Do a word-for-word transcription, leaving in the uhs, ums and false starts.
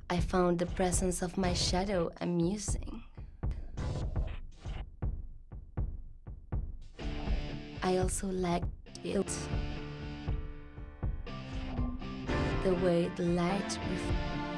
I found the presence of my shadow amusing. I also liked it, the way the light reflected.